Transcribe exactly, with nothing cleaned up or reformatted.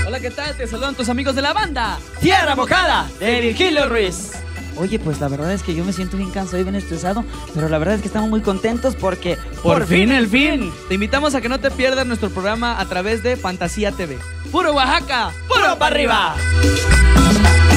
Hola, ¿qué tal? Te saludan tus amigos de la banda Tierra Mojada de Virgilio Ruiz. Oye, pues la verdad es que yo me siento bien cansado y bien estresado, pero la verdad es que estamos muy contentos porque... ¡Por, por fin el fin! Te invitamos a que no te pierdas nuestro programa a través de Fantasía T V. ¡Puro Oaxaca! ¡Puro para arriba!